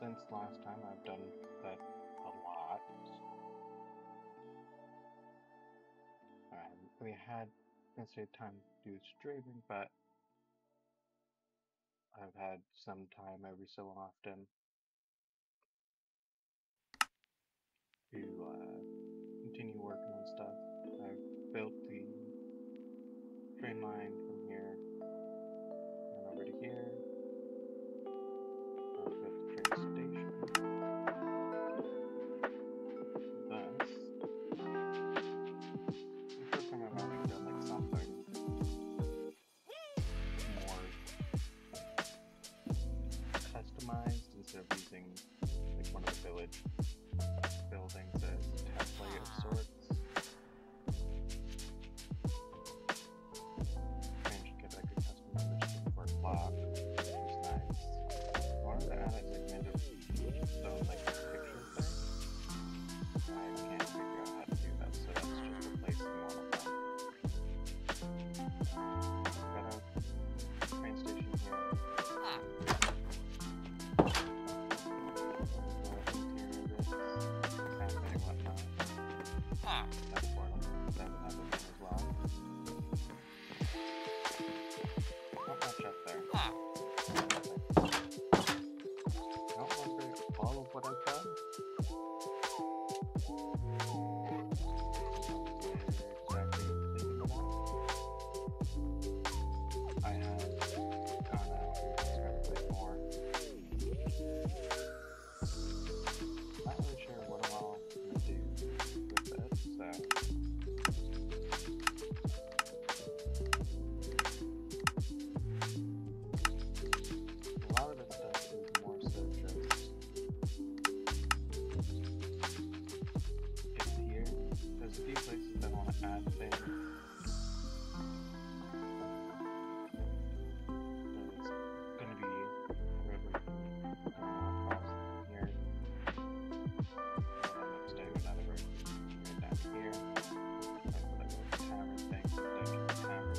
since last time I've done that a lot. I haven't really had necessarily time to do streaming, but I've had some time every so often to continue working on stuff. I've built the train line from here and over to here. I've built the train station. Thus, the first time I've actually done like something more customized instead of using like one of the village buildings as a template of sorts. Managed to get like a custom membership for a clock, which is nice. I wanted to add a segment of stone like picture thing. I can't figure out how to do that, so that's just replacing one of them. Got a train station here. That's portal. That would have it as well. Not much up there. Not much all of what I've done. Exactly thinking about. I have gone out and tried to play more. Not really sure what I'm all gonna do with this, so. A lot of this stuff is more so just it's here. There's a few places that I want to add things. There's gonna be probably across here. And then stay another road down here. Like what I go with the tavern thing, dungeon taverns,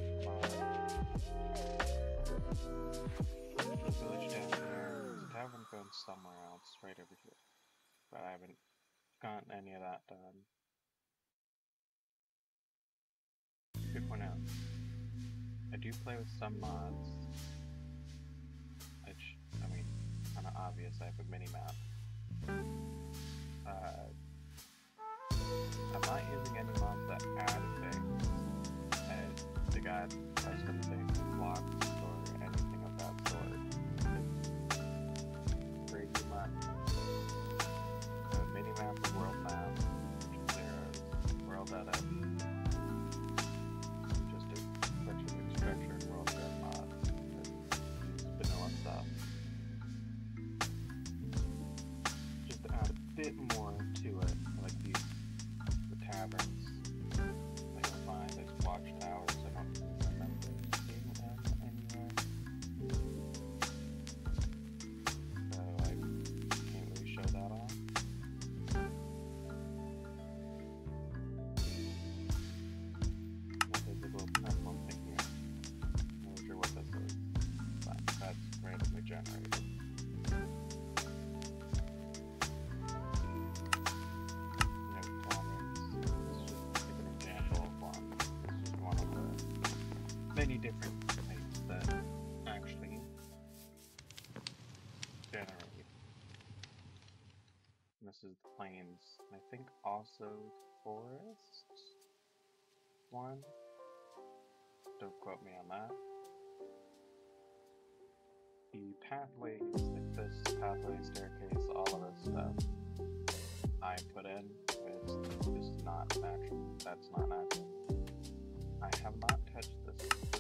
the village down here. There's a tavern going somewhere else, right over here. But I haven't gotten any of that done. Good point out. I do play with some mods, which, I mean, kind of obvious. I have a mini-map. I'm not using any mods that add things as the guy custom things, blocks, or anything of that sort. It's crazy much. A mini-map, a world map, which there's world edit, just a bunch of structured world grid mods that use vanilla stuff. Just to add a bit more to it, like the taverns. You'll find there's watchtowers. I don't remember seeing them anywhere. So I can't really show that off. There's a little platform thing here. I'm not sure what this is, but that's randomly generated. Many different things that actually generate. And this is the plains. And I think also forest one. Don't quote me on that. The pathways, like this pathway, staircase, all of this stuff I put in. It's just not natural. That's not natural. I have not touched this.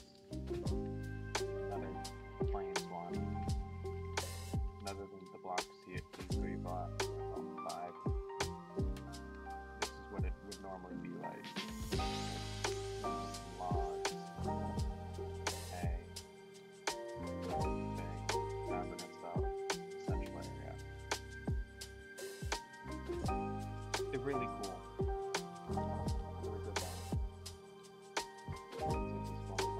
Another plains one. Other than the blocks here, these 3 blocks, 5. This is what it would normally be like. Logs, hay, thing, tavern itself, central area. They're really cool. Really good one.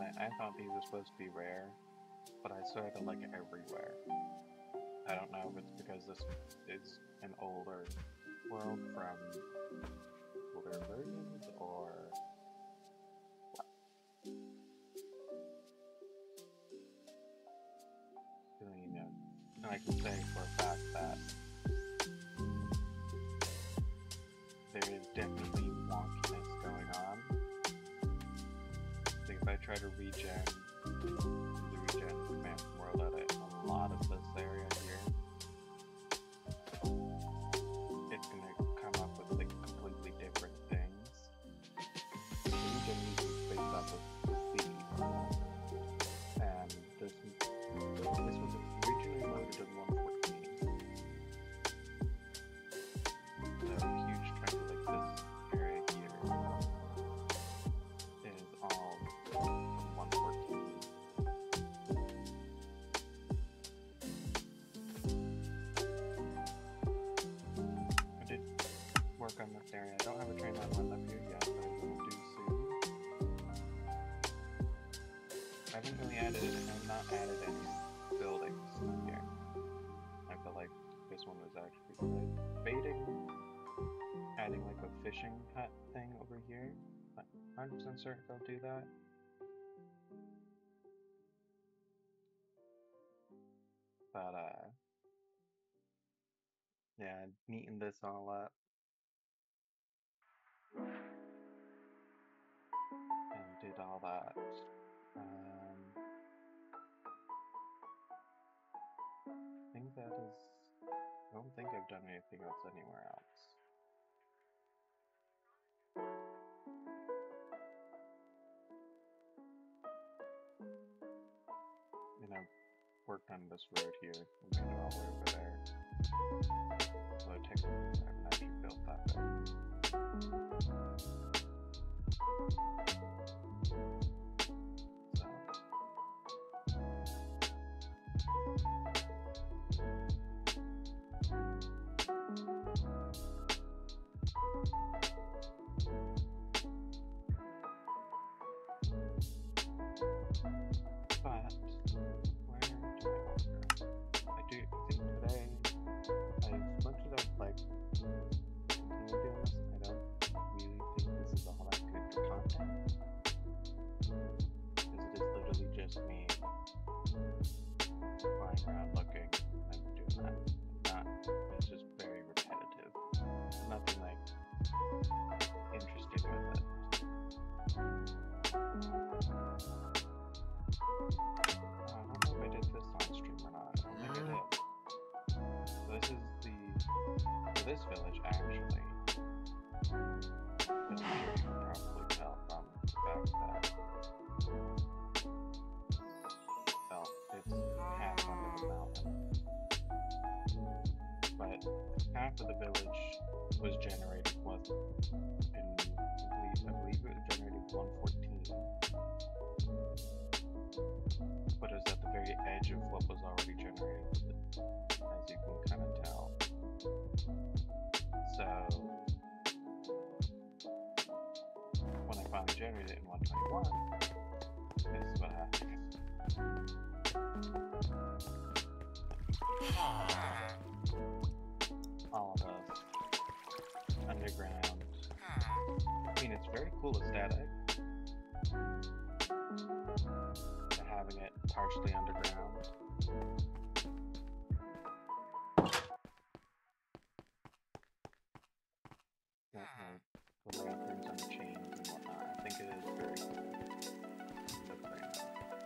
I thought these were supposed to be rare, but I saw them like everywhere. I don't know if it's because this is an older world from older versions or what. You know, and I can say for a fact that there is definitely wonkiness going on. Like if I try to regen the regen command from world edit, a lot of this area here, it's gonna come up with like completely different things. The regen uses based off of speed, and this was originally loaded at 114. So a huge chunk of like this area here is all from 114. I did work on this area. I don't have a train line one up here yet, but I will do soon. I haven't really added it. I have not added any buildings here. I feel like this one was actually good. Baiting, adding like a fishing hut thing over here. I'm 100% certain they'll do that. But yeah, neaten this all up and did all that. I think that is. I don't think I've done anything else anywhere else. And I've worked on this road here and made it all the way over there. Although technically I haven't actually built that road. But where do I want to go? I think today I've looked it up, like continue doing this. I don't really think this is all that good for content, because it is literally just me flying around looking and doing that. It's just very repetitive. Nothing like interesting with it. I don't know if I did this on stream or not. I don't think I did. So this is for this village actually. I'm sure you can probably tell from the fact that it's half under the mountain. But half of the village was generated I believe it was generated 114. But it was at the very edge of what was already generated, as you can kind of tell. So when I finally generated it in 121, this is what happens. All of us underground. I mean, it's very cool aesthetic to having it partially underground. The lanterns and the chains and whatnot. I think it is very cool. Looks very nice.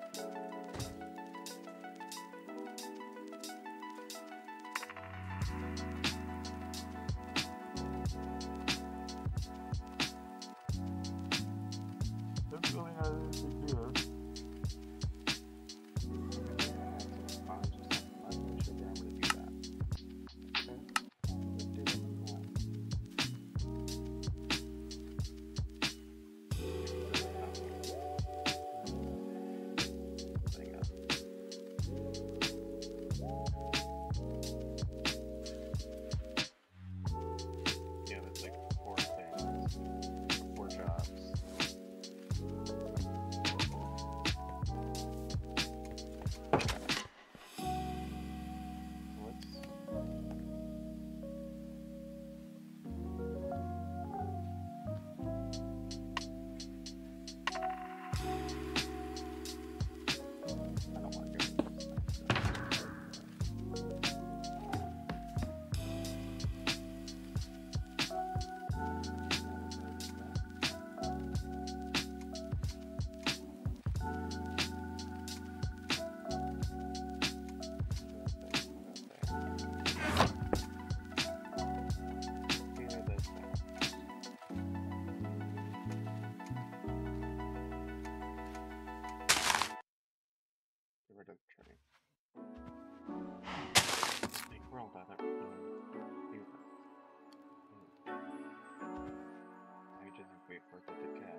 Don't really have anything here. wait for it to decay.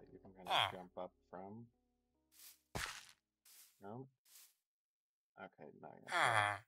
if I'm gonna jump up from. No? Okay, no, yeah.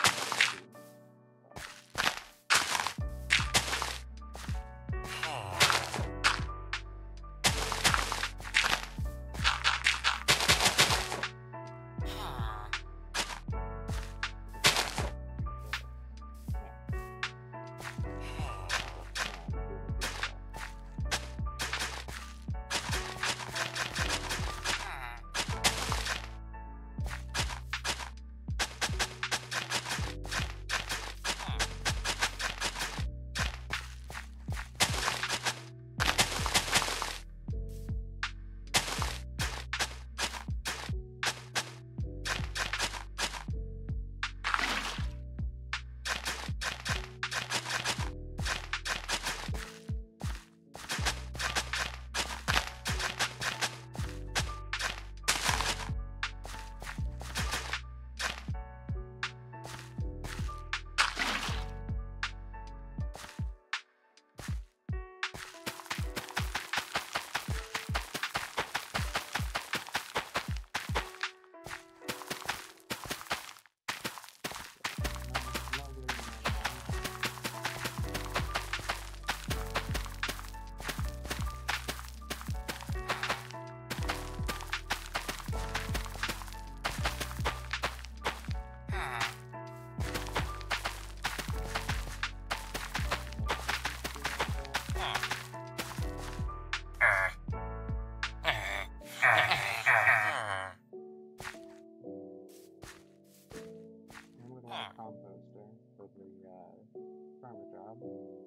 Composter for the farmer job,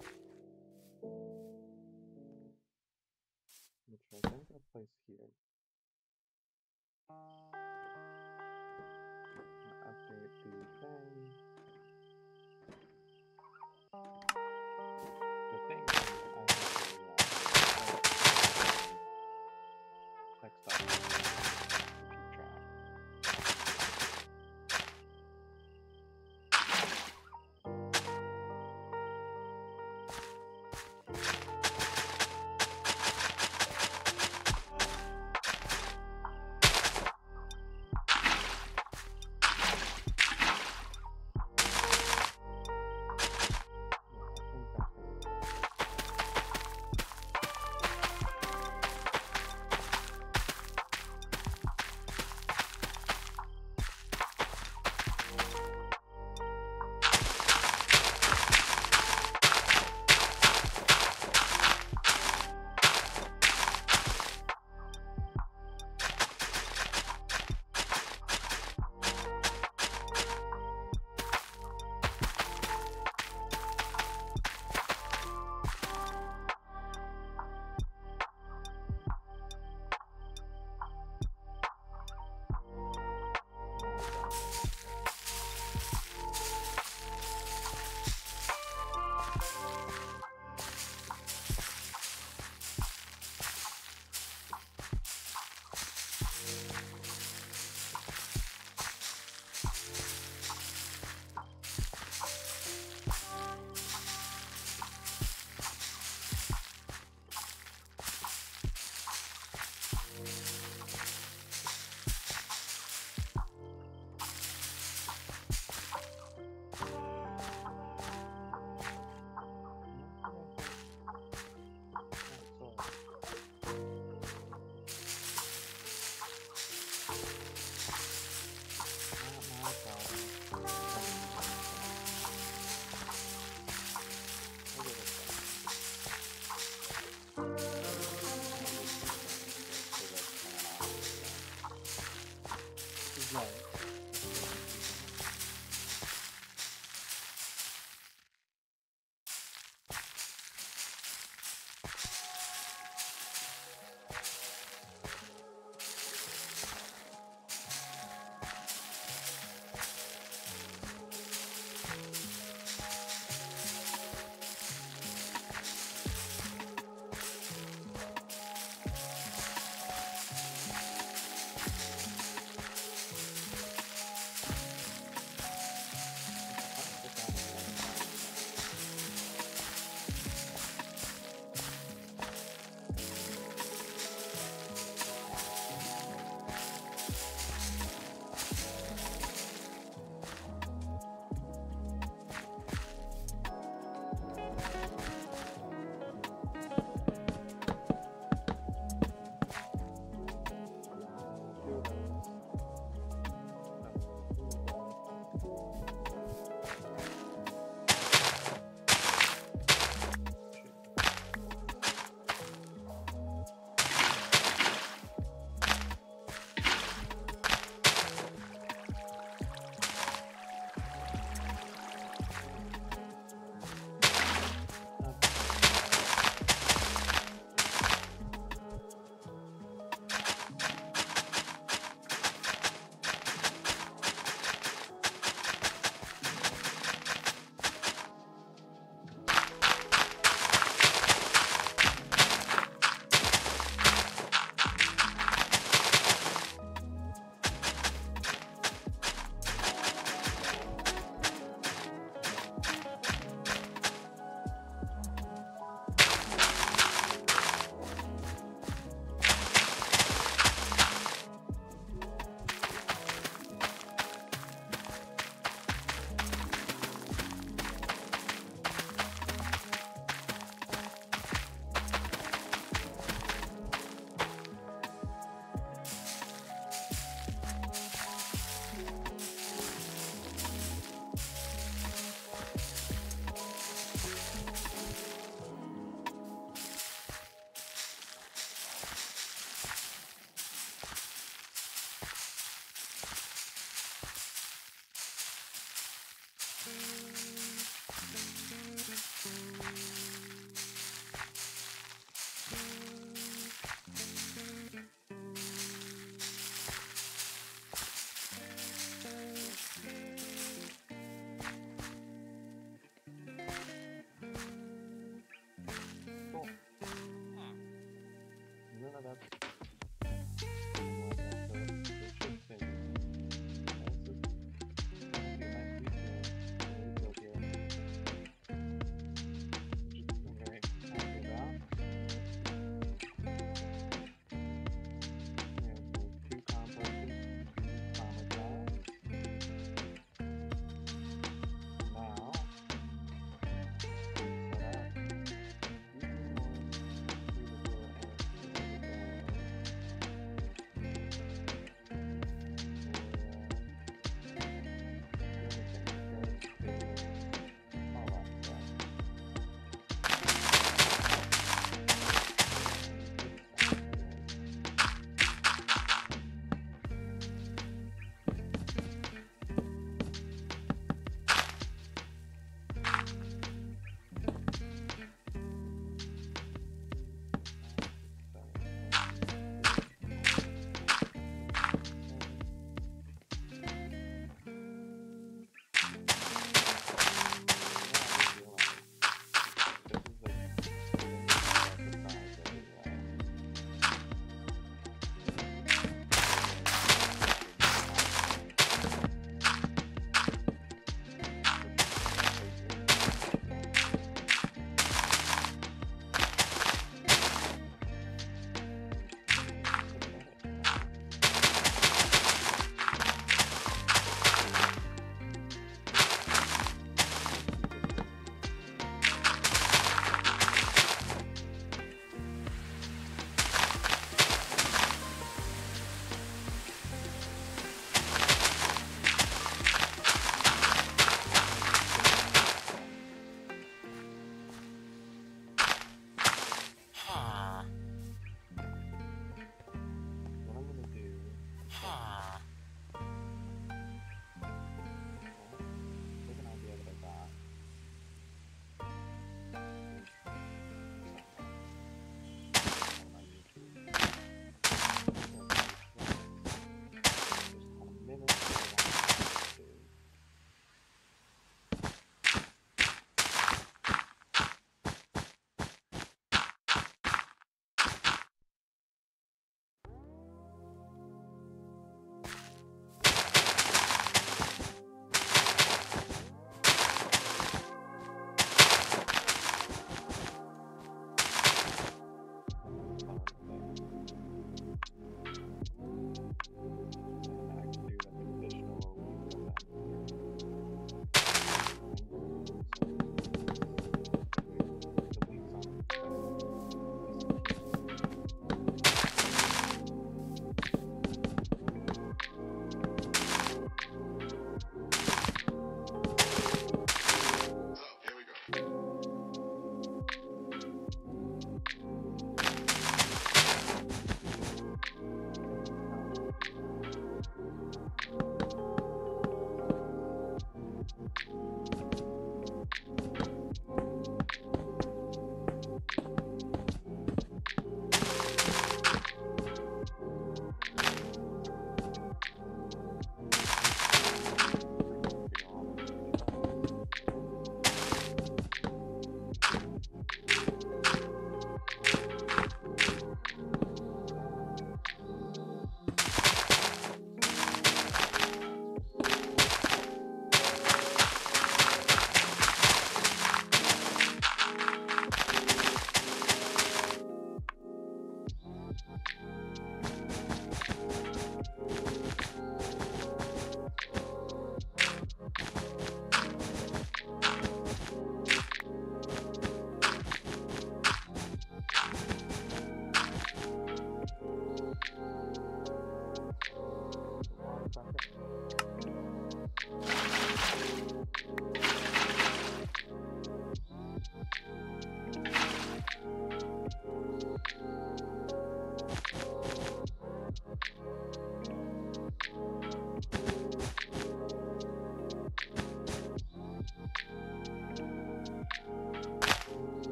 which I think I'll place here. Update the thing. The thing is, I have a text document to keep track.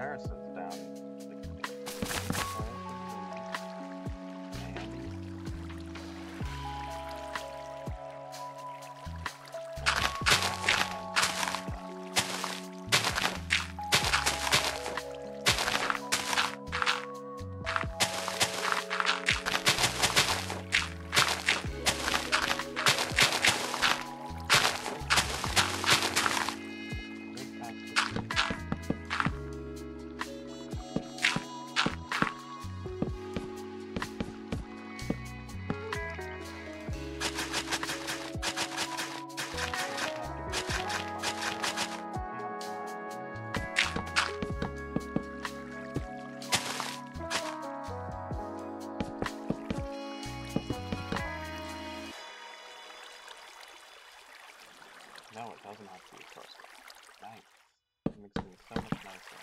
Harrison's down 60. No, it doesn't have to be a course. Nice. It makes things so much nicer.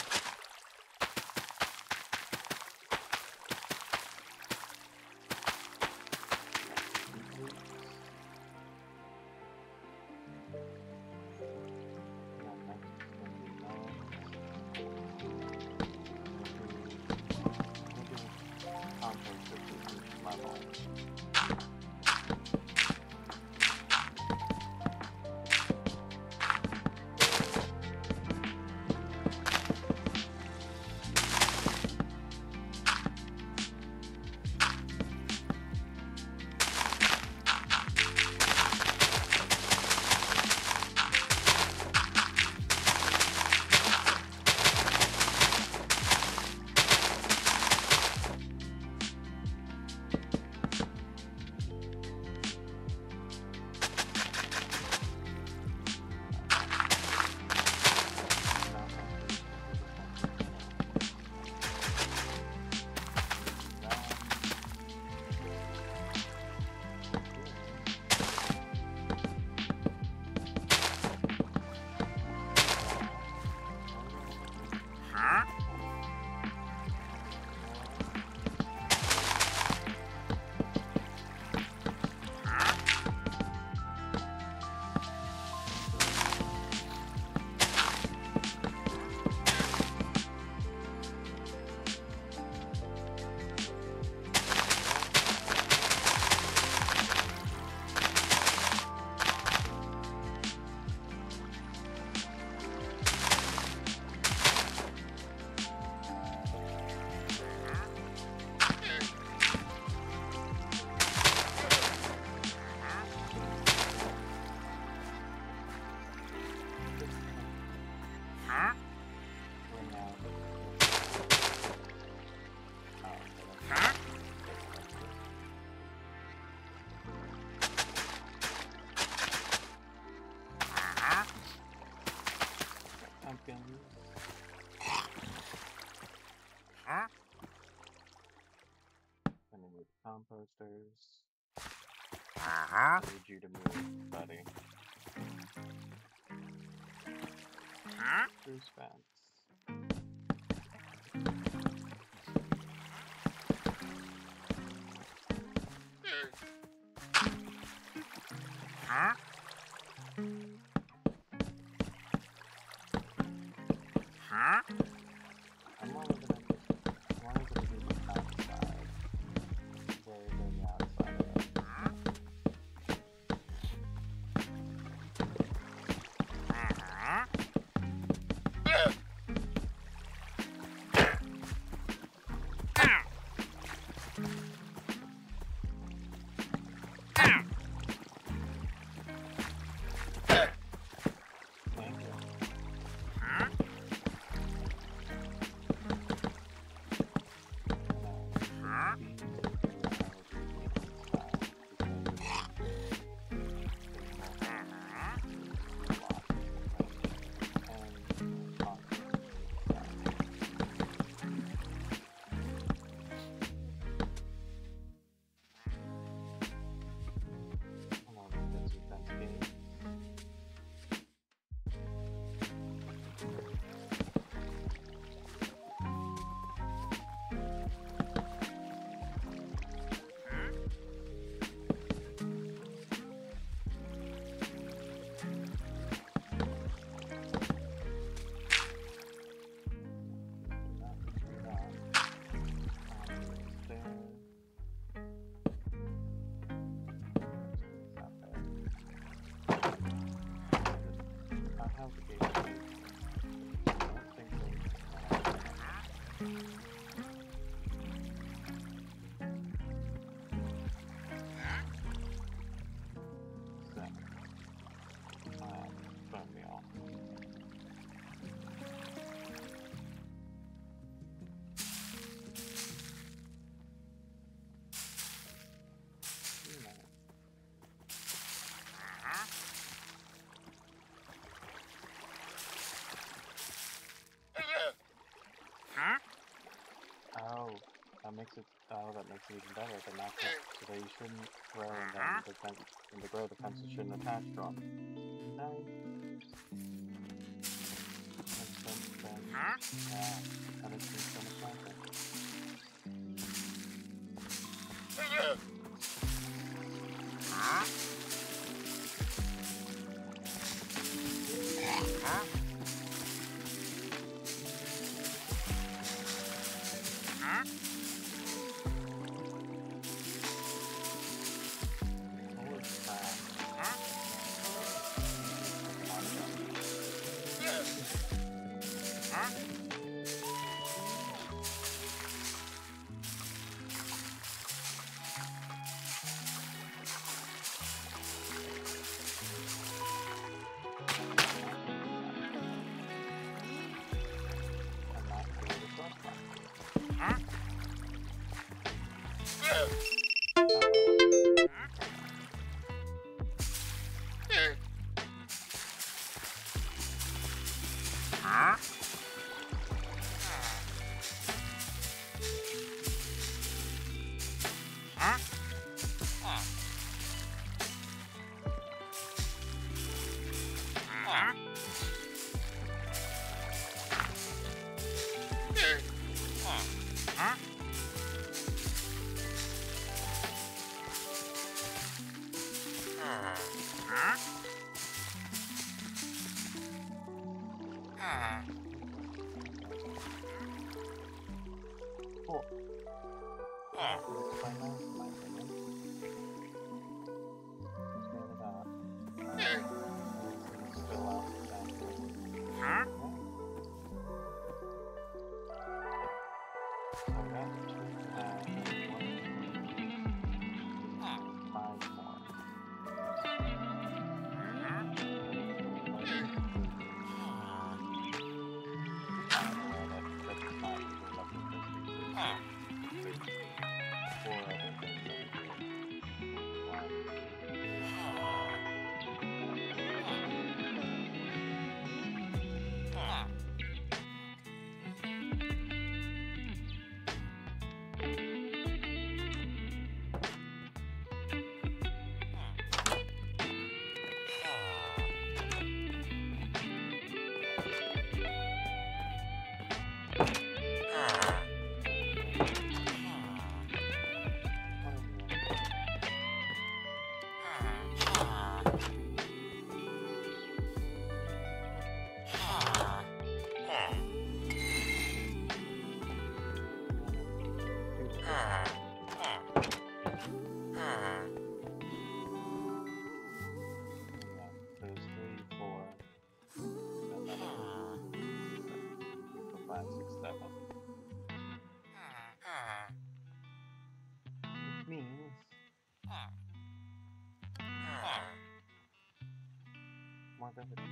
I need composters. I need you to move, buddy. Who's fence? I'm only gonna do the outside. Very, very outside of it. makes it even better. They're not so they shouldn't grow, and then when they grow, the fences shouldn't attach to them. Nice. That makes me so much better. Cool. Let's find out, in my opinion. Let's go to that. It's still out down here. So I got 2 hash and 5 more. Means more villages.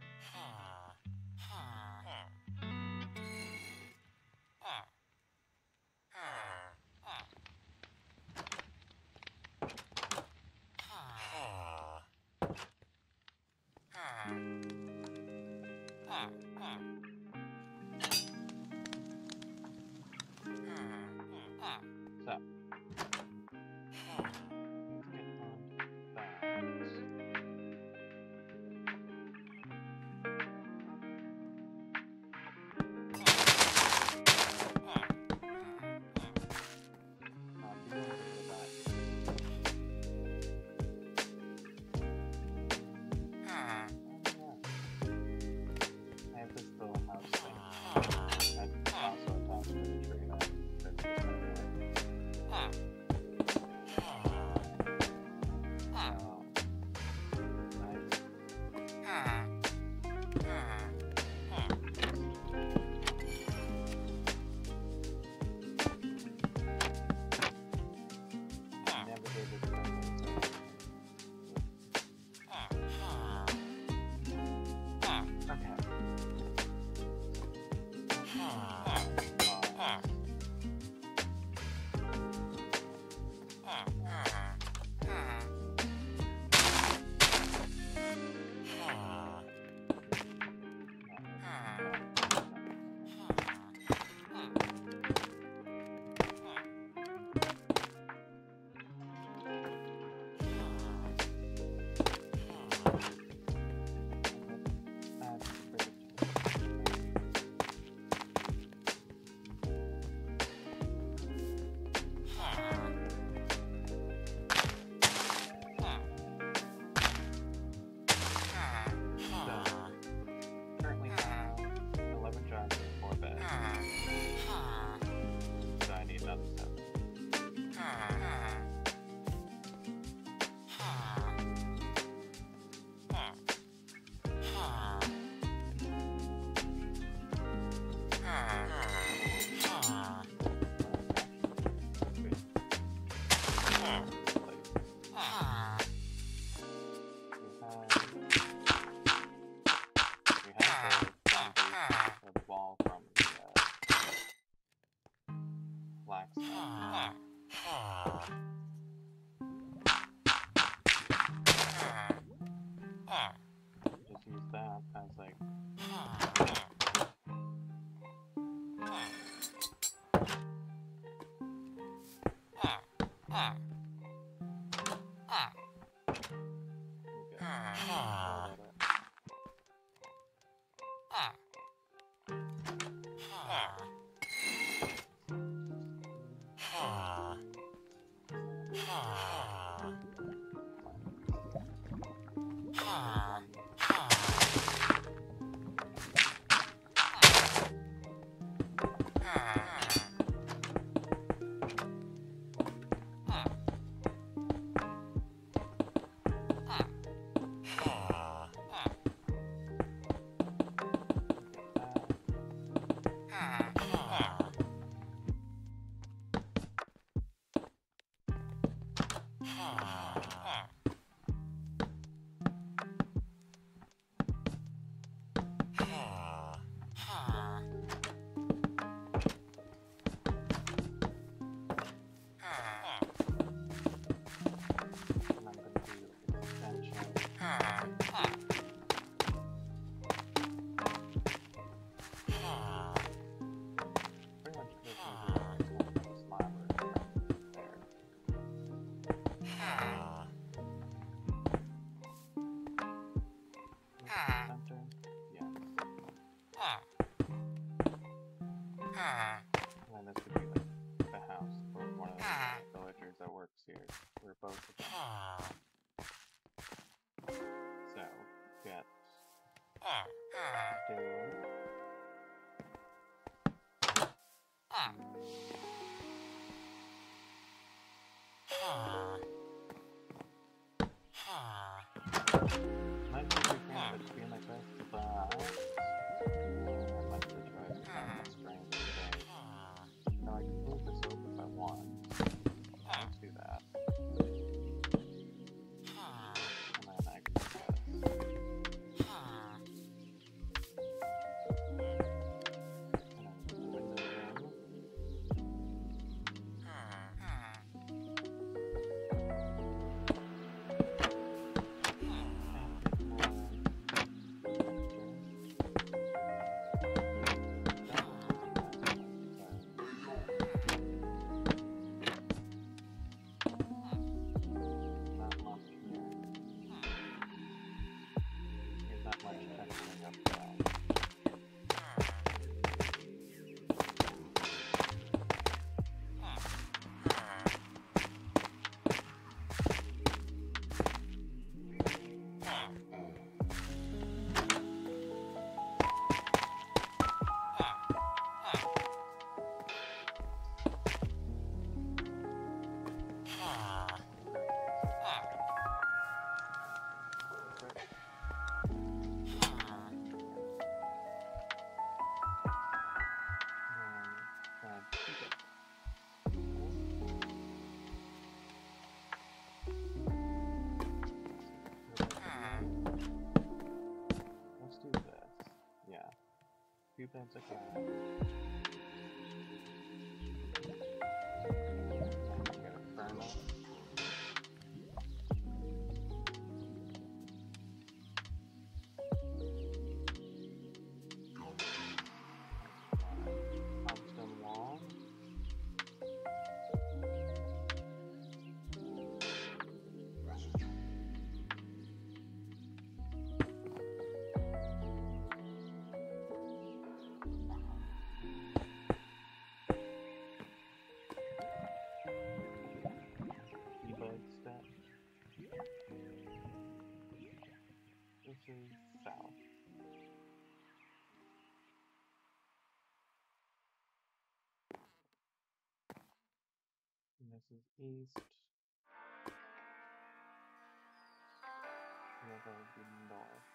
So let's get on to that. So I need another 7. The ball from the blacksmith. Just use that as like and this would be like the house for one of the villagers that works here. We're both of them. So, get do might be a big fan of it being like this, but I'd like to try to find a strange thing. Now I can move this over if I want. Let's do that. And then I can do this. And then the window room. Let's do this. Yeah. Few beds of grass. Get a furnace. Cobblestone wall. This is east. Another would be north.